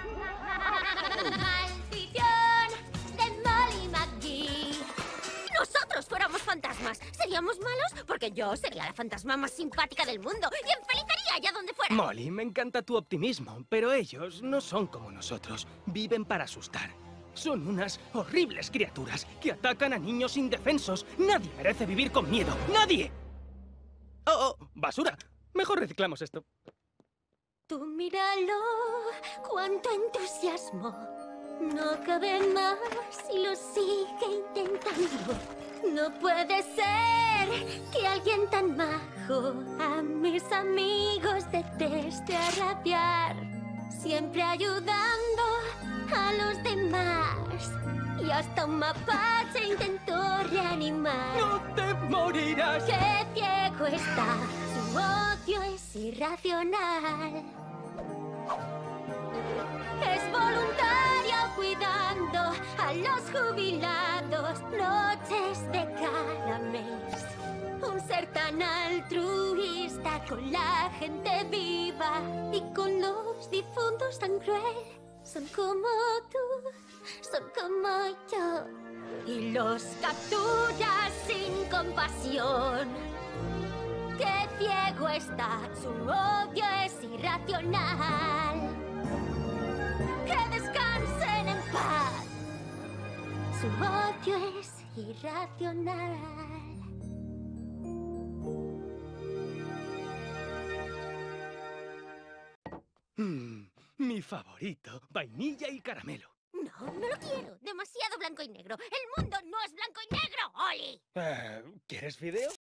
Maldición de Molly McGee. Nosotros fuéramos fantasmas. ¿Seríamos malos? Porque yo sería la fantasma más simpática del mundo y enfelizaría allá donde fuera. Molly, me encanta tu optimismo, pero ellos no son como nosotros. Viven para asustar. Son unas horribles criaturas que atacan a niños indefensos. Nadie merece vivir con miedo. ¡Nadie! ¡Oh, oh! ¡Basura! Mejor reciclamos esto. Tú míralo, cuánto entusiasmo. No cabe más y lo sigue intentando. No puede ser que alguien tan majo a mis amigos deteste a rabiar. Siempre ayudando a los demás. Y hasta un mapache intentó reanimar. ¡No te morirás! ¡Qué ciego está! Su odio es irracional. Es voluntario cuidando a los jubilados. Noches de cada mes. Un ser tan altruista con la gente viva y con los difuntos tan cruel. Son como tú, son como yo. Y los captura sin compasión. ¡Qué ciego está! Su odio es irracional. ¡Que descansen en paz! Su odio es irracional. Mi favorito, vainilla y caramelo. No, no lo quiero. Demasiado blanco y negro. El mundo no es blanco y negro, Oli. ¿Quieres fideo?